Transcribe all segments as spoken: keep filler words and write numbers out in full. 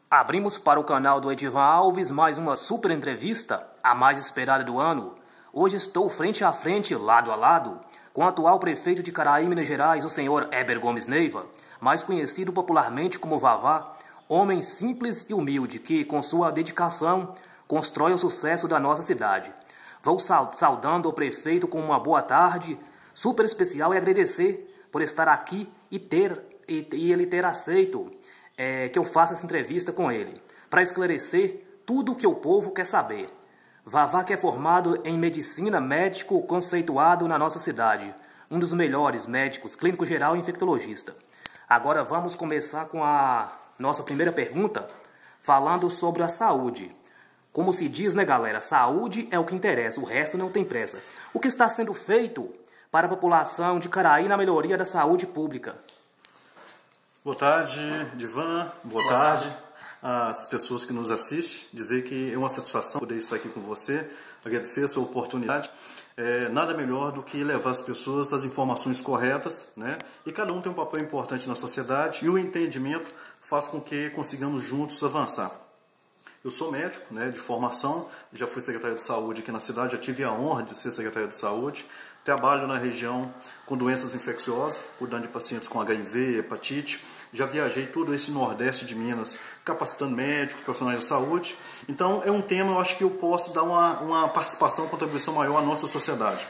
Abrimos para o canal do Edivan Alves mais uma super entrevista, a mais esperada do ano. Hoje estou frente a frente, lado a lado, com o atual prefeito de Caraí, Minas Gerais, o senhor Heber Gomes Neiva, mais conhecido popularmente como Vavá, homem simples e humilde que, com sua dedicação, constrói o sucesso da nossa cidade. Vou saudando o prefeito com uma boa tarde, super especial, e agradecer por estar aqui e, ter, e, e ele ter aceito é, que eu faça essa entrevista com ele, para esclarecer tudo o que o povo quer saber. Vavá, que é formado em medicina, médico conceituado na nossa cidade, um dos melhores médicos, clínico geral e infectologista. Agora vamos começar com a nossa primeira pergunta, falando sobre a saúde. Como se diz, né, galera? Saúde é o que interessa, o resto não tem pressa. O que está sendo feito para a população de Caraí na melhoria da saúde pública? Boa tarde, Divan. Boa, Boa tarde. tarde às pessoas que nos assistem. Dizer que é uma satisfação poder estar aqui com você, agradecer a sua oportunidade. É, nada melhor do que levar as pessoas as informações corretas, né? E cada um tem um papel importante na sociedade e o entendimento faz com que consigamos juntos avançar. Eu sou médico, né, de formação, já fui secretário de saúde aqui na cidade, já tive a honra de ser secretário de saúde. Trabalho na região com doenças infecciosas, cuidando de pacientes com H I V, hepatite. Já viajei todo esse nordeste de Minas, capacitando médicos, profissionais de saúde. Então, é um tema, eu acho que eu posso dar uma, uma participação, uma contribuição maior à nossa sociedade.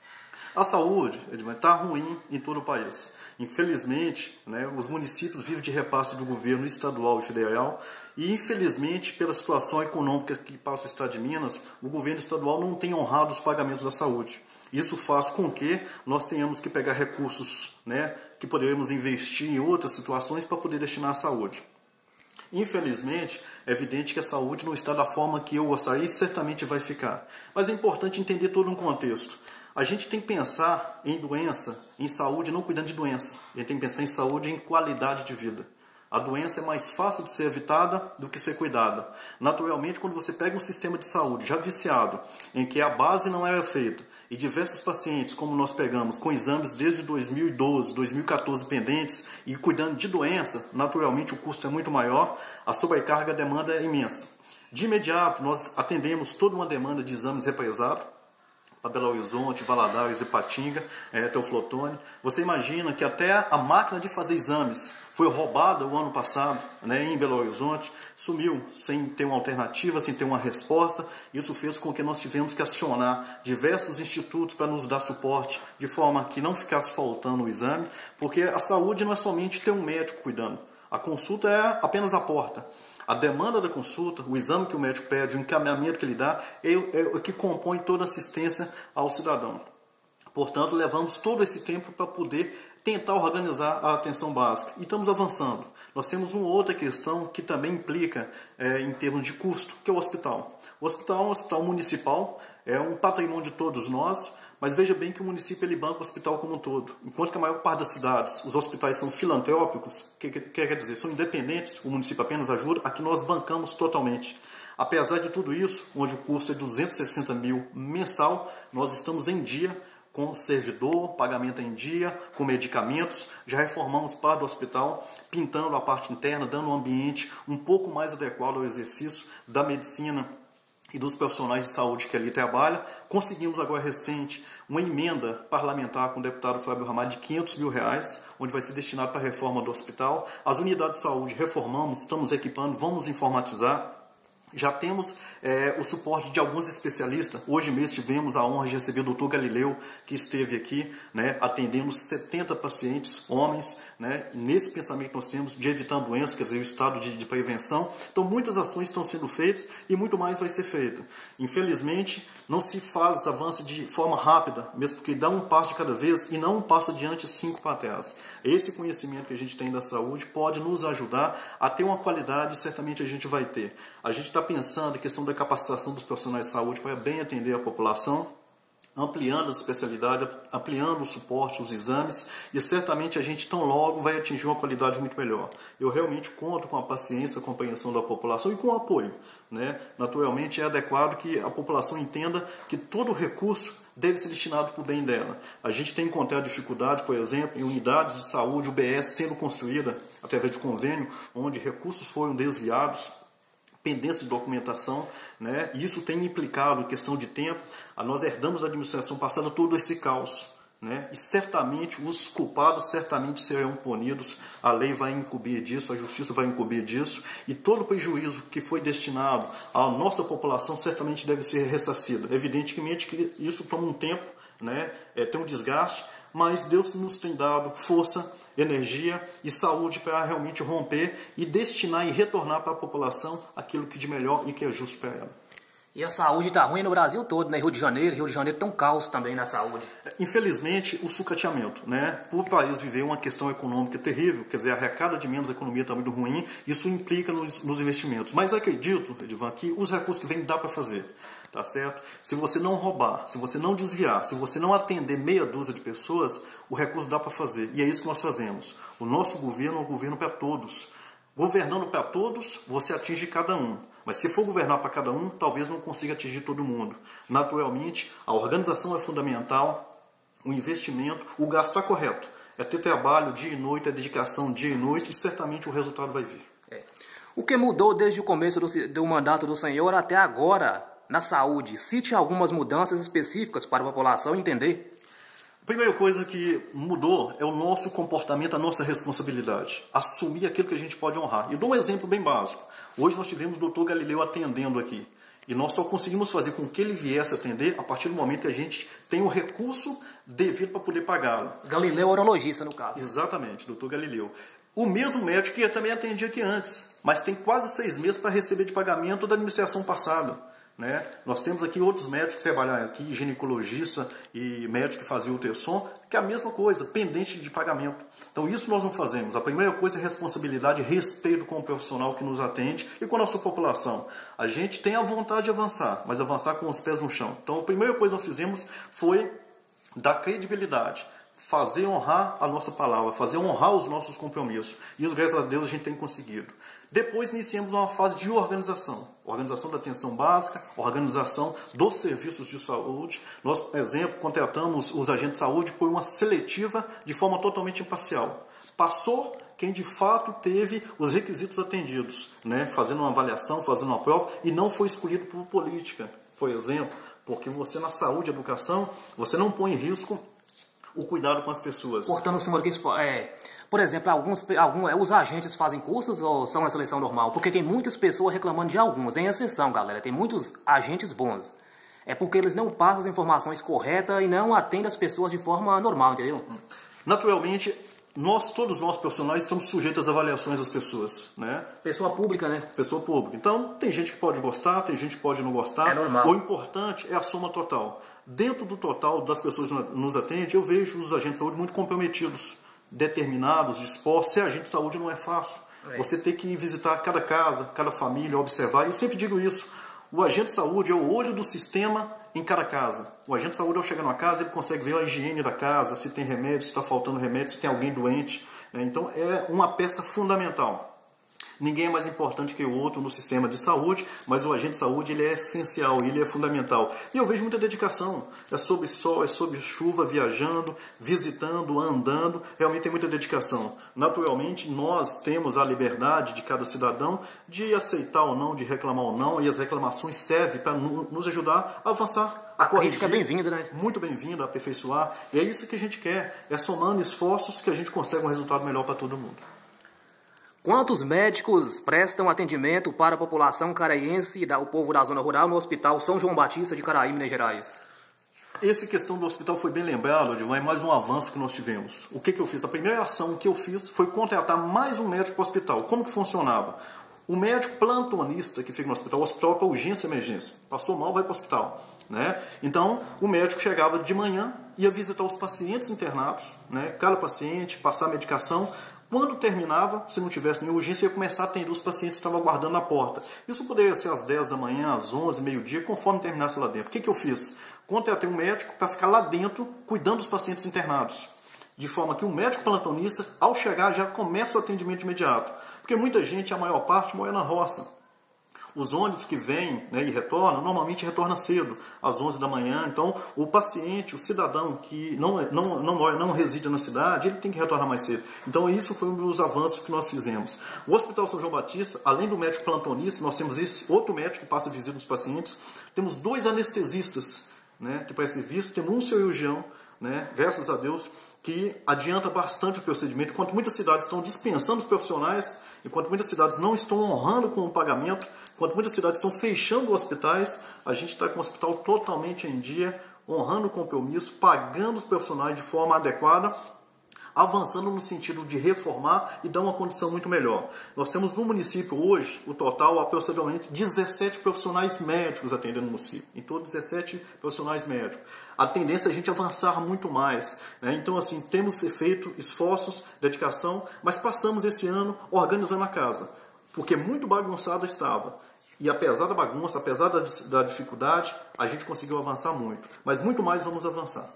A saúde está ruim em todo o país. Infelizmente, né, os municípios vivem de repasse do governo estadual e federal e, infelizmente, pela situação econômica que passa o estado de Minas, o governo estadual não tem honrado os pagamentos da saúde. Isso faz com que nós tenhamos que pegar recursos, né, que poderíamos investir em outras situações para poder destinar à saúde. Infelizmente, é evidente que a saúde não está da forma que eu gostaria e certamente vai ficar. Mas é importante entender todo um contexto. A gente tem que pensar em doença, em saúde, não cuidando de doença. A gente tem que pensar em saúde e em qualidade de vida. A doença é mais fácil de ser evitada do que ser cuidada. Naturalmente, quando você pega um sistema de saúde já viciado, em que a base não era feita, e diversos pacientes, como nós pegamos, com exames desde dois mil e doze, dois mil e quatorze pendentes, e cuidando de doença, naturalmente o custo é muito maior, a sobrecarga, a demanda é imensa. De imediato, nós atendemos toda uma demanda de exames represados, para Belo Horizonte, Valadares, Ipatinga, é, Teoflotone. Você imagina que até a máquina de fazer exames foi roubada o ano passado, né, em Belo Horizonte, sumiu sem ter uma alternativa, sem ter uma resposta. Isso fez com que nós tivemos que acionar diversos institutos para nos dar suporte, de forma que não ficasse faltando o exame, porque a saúde não é somente ter um médico cuidando. A consulta é apenas a porta. A demanda da consulta, o exame que o médico pede, o encaminhamento que ele dá, é, é o que compõe toda a assistência ao cidadão. Portanto, levamos todo esse tempo para poder tentar organizar a atenção básica. E estamos avançando. Nós temos uma outra questão que também implica é, em termos de custo, que é o hospital. O hospital é um hospital municipal, é um patrimônio de todos nós, mas veja bem que o município ele banca o hospital como um todo. Enquanto que a maior parte das cidades, os hospitais são filantrópicos, que, que, que quer dizer, são independentes, o município apenas ajuda, aqui nós bancamos totalmente. Apesar de tudo isso, onde o custo é duzentos e sessenta mil mensal, nós estamos em dia com servidor, pagamento em dia, com medicamentos. Já reformamos parte do hospital, pintando a parte interna, dando um ambiente um pouco mais adequado ao exercício da medicina e dos profissionais de saúde que ali trabalham. Conseguimos agora recente uma emenda parlamentar com o deputado Fábio Ramalho de quinhentos mil reais, onde vai ser destinado para a reforma do hospital. As unidades de saúde reformamos, estamos equipando, vamos informatizar. Já temos é, o suporte de alguns especialistas. Hoje mesmo tivemos a honra de receber o doutor Galileu, que esteve aqui, né, atendendo setenta pacientes, homens, né, nesse pensamento que nós temos de evitar doenças, quer dizer, o estado de, de prevenção. Então, muitas ações estão sendo feitas e muito mais vai ser feito. Infelizmente, não se faz avanço de forma rápida, mesmo porque dá um passo de cada vez e não um passo adiante, cinco para trás. Esse conhecimento que a gente tem da saúde pode nos ajudar a ter uma qualidade, certamente a gente vai ter. A gente está pensando em questão da capacitação dos profissionais de saúde para bem atender a população. ampliando as especialidades, ampliando o suporte, os exames, e certamente a gente tão logo vai atingir uma qualidade muito melhor. Eu realmente conto com a paciência, a compreensão da população e com o apoio, né? Naturalmente é adequado que a população entenda que todo recurso deve ser destinado para o bem dela. A gente tem encontrado dificuldade, por exemplo, em unidades de saúde, U B S sendo construída através de convênio, onde recursos foram desviados, pendência de documentação, né? E isso tem implicado em questão de tempo. Nós herdamos da administração passada todo esse caos, né? E certamente os culpados certamente serão punidos, a lei vai encobrir disso, a justiça vai encobrir disso, e todo o prejuízo que foi destinado à nossa população certamente deve ser ressarcido. Evidentemente que isso toma um tempo, né? É, tem um desgaste, mas Deus nos tem dado força, energia e saúde para realmente romper e destinar e retornar para a população aquilo que de melhor e que é justo para ela. E a saúde está ruim no Brasil todo, né? Rio de Janeiro, Rio de Janeiro tem um caos também na saúde. Infelizmente, o sucateamento, né? Por o país viver uma questão econômica terrível, quer dizer, arrecada de menos, a economia está muito ruim, isso implica nos, nos investimentos. Mas acredito, Edivan, que os recursos que vêm dá para fazer, tá certo? Se você não roubar, se você não desviar, se você não atender meia dúzia de pessoas, o recurso dá para fazer. E é isso que nós fazemos. O nosso governo é um governo para todos. Governando para todos, você atinge cada um. Mas se for governar para cada um, talvez não consiga atingir todo mundo. Naturalmente, a organização é fundamental, o investimento, o gasto está correto. É ter trabalho dia e noite, é dedicação dia e noite, e certamente o resultado vai vir. É. O que mudou desde o começo do, do mandato do senhor até agora na saúde? Cite algumas mudanças específicas para a população entender. A primeira coisa que mudou é o nosso comportamento, a nossa responsabilidade. Assumir aquilo que a gente pode honrar. E dou um exemplo bem básico. Hoje nós tivemos o doutor Galileu atendendo aqui. E nós só conseguimos fazer com que ele viesse atender a partir do momento que a gente tem o recurso devido para poder pagá-lo. Galileu urologista, no caso. Exatamente, doutor Galileu. O mesmo médico que também atendia aqui antes, mas tem quase seis meses para receber de pagamento da administração passada. Né? Nós temos aqui outros médicos que trabalham aqui, ginecologista e médico que fazia ultrassom, que é a mesma coisa, pendente de pagamento. Então isso nós não fazemos. A primeira coisa é responsabilidade e respeito com o profissional que nos atende e com a nossa população. A gente tem a vontade de avançar, mas avançar com os pés no chão. Então a primeira coisa que nós fizemos foi dar credibilidade, fazer honrar a nossa palavra, fazer honrar os nossos compromissos. E os graças a Deus a gente tem conseguido. Depois iniciamos uma fase de organização. Organização da atenção básica, organização dos serviços de saúde. Nós, por exemplo, contratamos os agentes de saúde por uma seletiva de forma totalmente imparcial. Passou quem de fato teve os requisitos atendidos, né? Fazendo uma avaliação, fazendo uma prova, e não foi escolhido por política, por exemplo, porque você na saúde e educação, você não põe em risco o cuidado com as pessoas. Cortando o senhor aqui, é, por exemplo, alguns, alguns, os agentes fazem cursos ou são a seleção normal? Porque tem muitas pessoas reclamando de alguns, em exceção, galera. Tem muitos agentes bons. É porque eles não passam as informações corretas e não atendem as pessoas de forma normal, entendeu? Naturalmente, nós, todos nós profissionais, estamos sujeitos às avaliações das pessoas, né? Pessoa pública, né? Pessoa pública. Então, tem gente que pode gostar, tem gente que pode não gostar. É normal. O importante é a soma total. Dentro do total das pessoas que nos atendem, eu vejo os agentes de saúde muito comprometidos, determinados, dispostos. Ser agente de saúde não é fácil. É. Você tem que visitar cada casa, cada família, observar. E eu sempre digo isso. O agente de saúde é o olho do sistema em cada casa. O agente de saúde, ao chegar numa casa, ele consegue ver a higiene da casa, se tem remédio, se está faltando remédio, se tem alguém doente. Né? Então, é uma peça fundamental. Ninguém é mais importante que o outro no sistema de saúde, mas o agente de saúde ele é essencial, ele é fundamental. E eu vejo muita dedicação. É sob sol, é sob chuva, viajando, visitando, andando. Realmente tem muita dedicação. Naturalmente, nós temos a liberdade de cada cidadão de aceitar ou não, de reclamar ou não, e as reclamações servem para nos ajudar a avançar. A crítica é bem-vinda, né? Muito bem-vinda, a aperfeiçoar. E é isso que a gente quer. É somando esforços que a gente consegue um resultado melhor para todo mundo. Quantos médicos prestam atendimento para a população caraiense e o povo da zona rural no Hospital São João Batista de Caraí, Minas Gerais? Essa questão do hospital foi bem lembrado, Edvan, é mais um avanço que nós tivemos. O que, que eu fiz? A primeira ação que eu fiz foi contratar mais um médico para o hospital. Como que funcionava? O médico plantonista que fica no hospital, o hospital é para urgência e emergência. Passou mal, vai para o hospital. Né? Então, o médico chegava de manhã, ia visitar os pacientes internados, né? Cada paciente, passar a medicação. Quando terminava, se não tivesse nenhuma urgência, ia começar a atender os pacientes que estavam aguardando na porta. Isso poderia ser às dez da manhã, às onze, meio-dia, conforme terminasse lá dentro. O que, que eu fiz? Contratei um médico para ficar lá dentro, cuidando dos pacientes internados. De forma que o médico plantonista, ao chegar, já começa o atendimento imediato. Porque muita gente, a maior parte, mora na roça. Os ônibus que vêm, né, e retornam, normalmente retornam cedo, às onze da manhã. Então, o paciente, o cidadão que não, não, não, não reside na cidade, ele tem que retornar mais cedo. Então, isso foi um dos avanços que nós fizemos. O Hospital São João Batista, além do médico plantonista, nós temos esse outro médico que passa visita nos pacientes. Temos dois anestesistas, né, que para esse serviço. Temos um cirurgião, né, graças a Deus, que adianta bastante o procedimento. Enquanto muitas cidades estão dispensando os profissionais, enquanto muitas cidades não estão honrando com o pagamento, enquanto muitas cidades estão fechando hospitais, a gente está com o hospital totalmente em dia, honrando o compromisso, pagando os profissionais de forma adequada, avançando no sentido de reformar e dar uma condição muito melhor. Nós temos no município hoje, o total, aproximadamente dezessete profissionais médicos atendendo no município. Em todo, dezessete profissionais médicos. A tendência é a gente avançar muito mais, né? Então, assim, temos feito esforços, dedicação, mas passamos esse ano organizando a casa, porque muito bagunçada estava. E apesar da bagunça, apesar da, da dificuldade, a gente conseguiu avançar muito. Mas muito mais vamos avançar.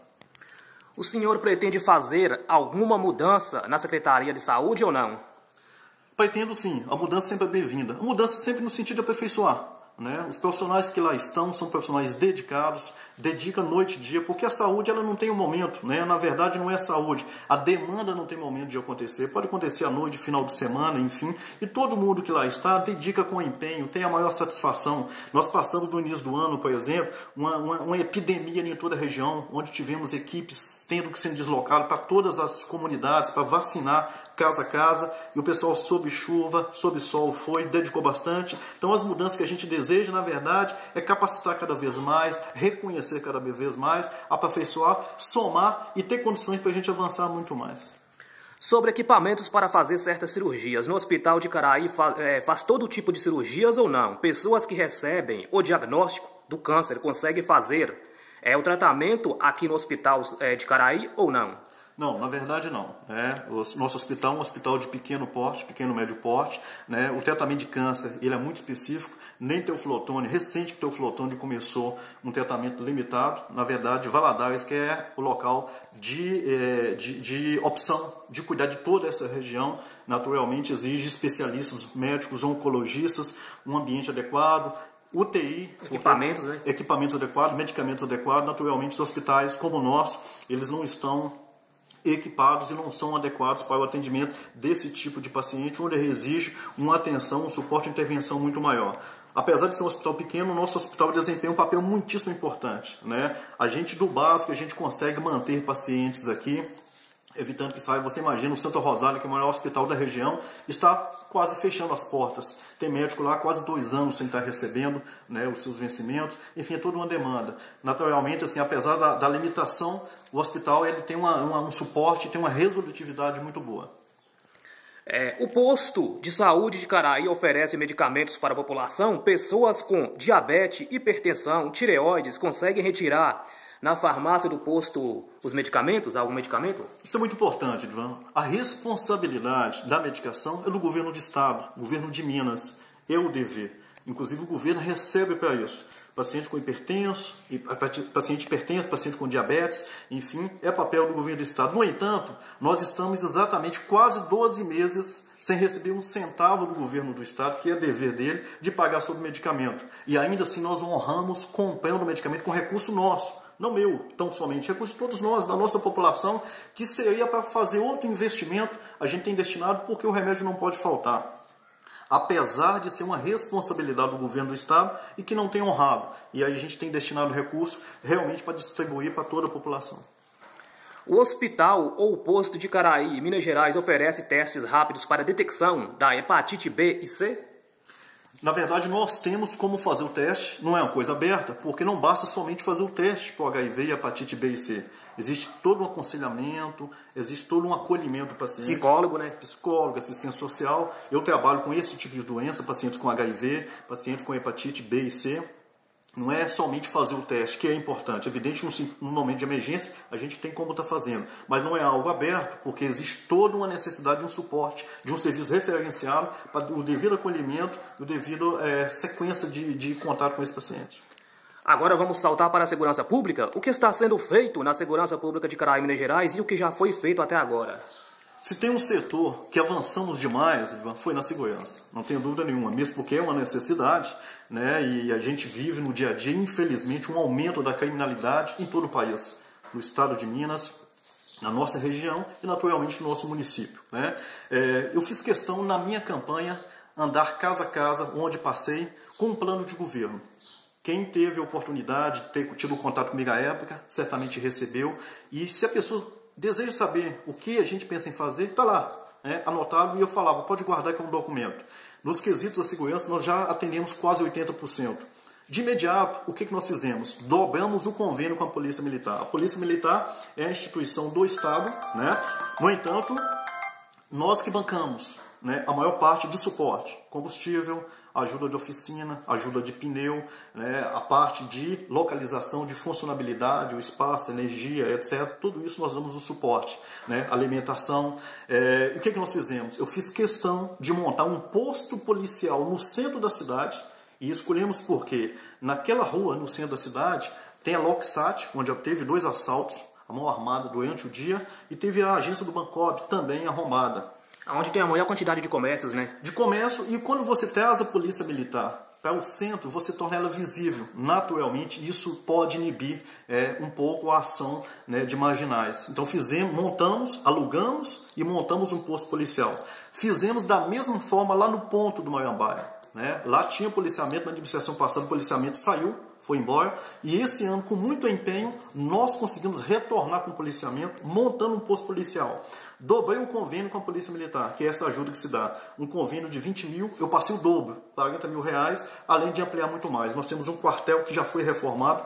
O senhor pretende fazer alguma mudança na Secretaria de Saúde ou não? Pretendo sim, a mudança sempre é bem-vinda. A mudança sempre no sentido de aperfeiçoar. Né? Os profissionais que lá estão são profissionais dedicados, dedicam noite e dia, porque a saúde ela não tem um momento, né? Na verdade não é a saúde, a demanda não tem momento de acontecer, pode acontecer à noite, final de semana, enfim, e todo mundo que lá está dedica com empenho, tem a maior satisfação. Nós passamos no início do ano, por exemplo, uma, uma, uma epidemia em toda a região, onde tivemos equipes tendo que ser deslocadas para todas as comunidades, para vacinar casa a casa, e o pessoal sob chuva, sob sol foi, dedicou bastante. Então as mudanças que a gente deseja, na verdade, é capacitar cada vez mais, reconhecer cada vez mais, aperfeiçoar, somar e ter condições para a gente avançar muito mais. Sobre equipamentos para fazer certas cirurgias, no Hospital de Caraí faz, é, faz todo tipo de cirurgias ou não? Pessoas que recebem o diagnóstico do câncer conseguem fazer é, o tratamento aqui no Hospital é, de Caraí ou não? Não, na verdade não. É, o nosso hospital é um hospital de pequeno porte, pequeno médio porte. Né? O tratamento de câncer ele é muito específico. Nem Teoflotone, recente que Teoflotone começou um tratamento limitado. Na verdade, Valadares que é o local de, é, de, de opção de cuidar de toda essa região. Naturalmente exige especialistas médicos, oncologistas, um ambiente adequado, U T I, equipamentos, né? equipamentos adequados, medicamentos adequados. Naturalmente, os hospitais como o nosso, eles não estão equipados e não são adequados para o atendimento desse tipo de paciente, onde exige uma atenção, um suporte e intervenção muito maior. Apesar de ser um hospital pequeno, o nosso hospital desempenha um papel muitíssimo importante. Né? A gente, do básico, a gente consegue manter pacientes aqui, evitando que saia. Você imagina, o Santa Rosália, que é o maior hospital da região, está quase fechando as portas. Tem médico lá quase dois anos sem estar recebendo, né, os seus vencimentos. Enfim, é toda uma demanda. Naturalmente, assim, apesar da, da limitação, o hospital ele tem uma, uma, um suporte, tem uma resolutividade muito boa. É, o posto de saúde de Caraí oferece medicamentos para a população. Pessoas com diabetes, hipertensão, tireoides conseguem retirar na farmácia do posto os medicamentos, algum medicamento? Isso é muito importante, Ivan. A responsabilidade da medicação é do governo do estado, governo de Minas, é o dever. Inclusive o governo recebe para isso. Paciente com hipertenso, paciente hipertenso, paciente com diabetes, enfim, é papel do governo do estado. No entanto, nós estamos exatamente quase doze meses sem receber um centavo do governo do estado, que é dever dele, de pagar sobre medicamento. E ainda assim nós honramos comprando o medicamento com recurso nosso. Não meu, tão somente, recurso de todos nós, da nossa população, que seria para fazer outro investimento, a gente tem destinado porque o remédio não pode faltar. Apesar de ser uma responsabilidade do governo do estado e que não tem honrado. E aí a gente tem destinado recurso realmente para distribuir para toda a população. O hospital ou posto de Caraí, Minas Gerais, oferece testes rápidos para detecção da hepatite B e C? Na verdade, nós temos como fazer o teste, não é uma coisa aberta, porque não basta somente fazer o teste para o H I V e hepatite B e C. Existe todo um aconselhamento, existe todo um acolhimento do paciente. Psicólogo, né? Psicólogo, assistência social. Eu trabalho com esse tipo de doença, pacientes com H I V, pacientes com hepatite B e C. Não é somente fazer o teste, que é importante. É evidente, no momento de emergência, a gente tem como estar fazendo. Mas não é algo aberto, porque existe toda uma necessidade de um suporte, de um serviço referenciado para o devido acolhimento e o devido é, sequência de, de contato com esse paciente. Agora vamos saltar para a segurança pública. O que está sendo feito na segurança pública de Caraí, Minas Gerais, e o que já foi feito até agora? Se tem um setor que avançamos demais, foi na segurança, não tenho dúvida nenhuma, mesmo porque é uma necessidade, né? E a gente vive no dia a dia, infelizmente, um aumento da criminalidade em todo o país, no estado de Minas, na nossa região e naturalmente no nosso município, né? É, eu fiz questão na minha campanha andar casa a casa, onde passei, com um plano de governo. Quem teve a oportunidade de ter tido contato comigo à época, certamente recebeu, e se a pessoa deseja saber o que a gente pensa em fazer, está lá, né, anotado, e eu falava, pode guardar que é um documento. Nos quesitos da segurança, nós já atendemos quase oitenta por cento. De imediato, o que, que nós fizemos? Dobramos o convênio com a Polícia Militar. A Polícia Militar é a instituição do Estado, né? No entanto, nós que bancamos, né, a maior parte do suporte, combustível, ajuda de oficina, ajuda de pneu, né, a parte de localização, de funcionabilidade, o espaço, energia, etcétera. Tudo isso nós damos o suporte, né, alimentação. É, e o que, que nós fizemos? Eu fiz questão de montar um posto policial no centro da cidade, e escolhemos porque naquela rua, no centro da cidade, tem a Loxat, onde já teve dois assaltos, a mão armada durante o dia, e teve a agência do Bancob também arrombada. Onde tem a maior quantidade de comércios, né? De comércio, e quando você traz a polícia militar para o centro, você torna ela visível. Naturalmente, isso pode inibir é, um pouco a ação, né, de marginais. Então, fizemos, montamos, alugamos e montamos um posto policial. Fizemos da mesma forma lá no ponto do Marambaia, né? Lá tinha policiamento, na administração passada o policiamento saiu, foi embora, e esse ano, com muito empenho, nós conseguimos retornar com o policiamento, montando um posto policial. Dobrei o convênio com a Polícia Militar, que é essa ajuda que se dá. Um convênio de vinte mil, eu passei o dobro, quarenta mil reais, além de ampliar muito mais. Nós temos um quartel que já foi reformado,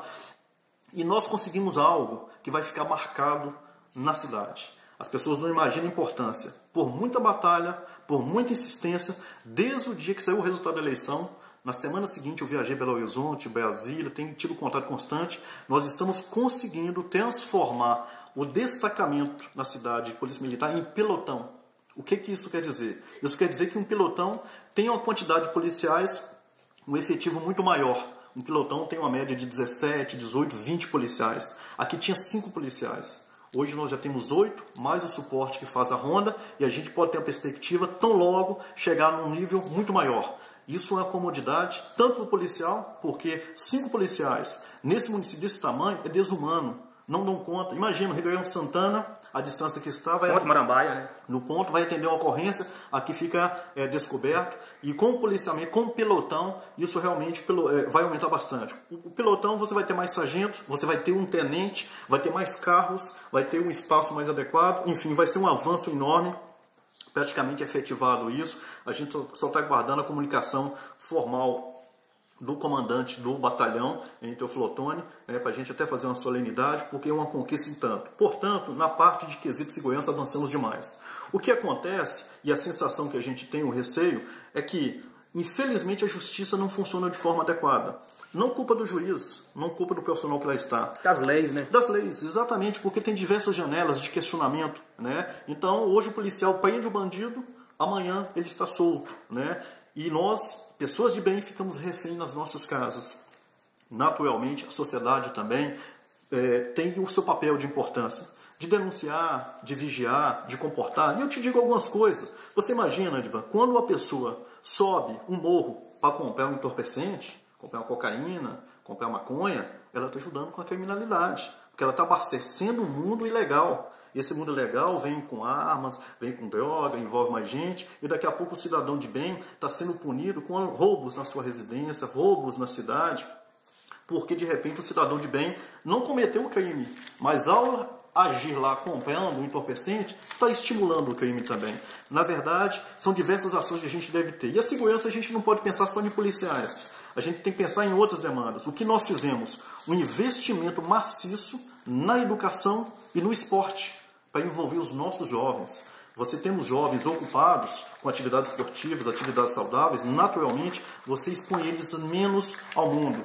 e nós conseguimos algo que vai ficar marcado na cidade. As pessoas não imaginam a importância. Por muita batalha, por muita insistência, desde o dia que saiu o resultado da eleição, na semana seguinte eu viajei Belo Horizonte, Brasília, tenho tido contato constante, nós estamos conseguindo transformar o destacamento na cidade de Polícia Militar em pelotão. O que, que isso quer dizer? Isso quer dizer que um pelotão tem uma quantidade de policiais, um efetivo muito maior. Um pelotão tem uma média de dezessete, dezoito, vinte policiais. Aqui tinha cinco policiais. Hoje nós já temos oito, mais o suporte que faz a ronda, e a gente pode ter a perspectiva, tão logo, chegar num nível muito maior. Isso é uma comodidade, tanto para o policial, porque cinco policiais nesse município desse tamanho é desumano. Não dão conta. Imagina, o Ribeirão Santana, a distância que está... Vai ponto Marambaia, né? No ponto, vai atender uma ocorrência, aqui fica é, descoberto. E com o policiamento, com o pelotão, isso realmente pelo, é, vai aumentar bastante. O, o pelotão, você vai ter mais sargento, você vai ter um tenente, vai ter mais carros, vai ter um espaço mais adequado. Enfim, vai ser um avanço enorme. Praticamente efetivado isso. A gente só está aguardando a comunicação formal do comandante do batalhão em Teoflotone, é, para a gente até fazer uma solenidade, porque é uma conquista em tanto. Portanto, na parte de quesito de segurança avançamos demais. O que acontece, e a sensação que a gente tem, o receio, é que, infelizmente, a justiça não funciona de forma adequada. Não culpa do juiz, não culpa do profissional que lá está. Das leis, né? Das leis, exatamente, porque tem diversas janelas de questionamento, né? Então, hoje o policial prende o bandido, amanhã ele está solto, né? E nós, pessoas de bem, ficamos refém nas nossas casas. Naturalmente, a sociedade também é, tem o seu papel de importância, de denunciar, de vigiar, de comportar. E eu te digo algumas coisas. Você imagina, Edvan, quando uma pessoa sobe um morro para comprar um entorpecente, comprar uma cocaína, comprar maconha, ela está ajudando com a criminalidade, porque ela está abastecendo um mundo ilegal. Esse mundo ilegal vem com armas, vem com droga, envolve mais gente, e daqui a pouco o cidadão de bem está sendo punido com roubos na sua residência, roubos na cidade, porque de repente o cidadão de bem não cometeu o crime, mas ao agir lá comprando um entorpecente, está estimulando o crime também. Na verdade, são diversas ações que a gente deve ter. E a segurança a gente não pode pensar só em policiais. A gente tem que pensar em outras demandas. O que nós fizemos? Um investimento maciço na educação e no esporte, para envolver os nossos jovens. Você temos jovens ocupados com atividades esportivas, atividades saudáveis, naturalmente você expõe eles menos ao mundo.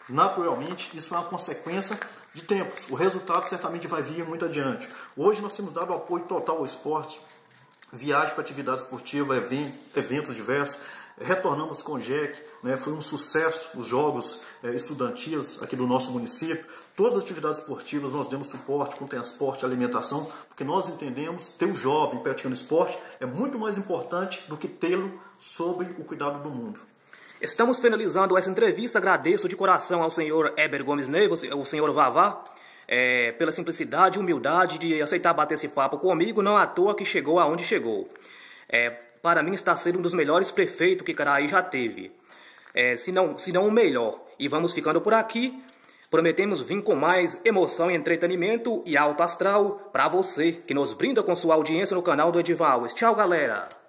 Naturalmente, isso é uma consequência de tempos. O resultado certamente vai vir muito adiante. Hoje nós temos dado apoio total ao esporte, viagem para atividade esportiva, eventos diversos. Retornamos com o J E C, né? Foi um sucesso os jogos eh, estudantis aqui do nosso município. Todas as atividades esportivas nós demos suporte com transporte, alimentação, porque nós entendemos que ter o jovem praticando esporte é muito mais importante do que tê-lo sob o cuidado do mundo. Estamos finalizando essa entrevista. Agradeço de coração ao senhor Heber Gomes Neiva, o senhor Vavá, é, pela simplicidade e humildade de aceitar bater esse papo comigo, não à toa que chegou aonde chegou. É, para mim está sendo um dos melhores prefeitos que Caraí já teve, é, se não, se não o melhor. E vamos ficando por aqui. Prometemos vir com mais emoção e entretenimento e alto astral para você que nos brinda com sua audiência no canal do Edivalves. Tchau, galera!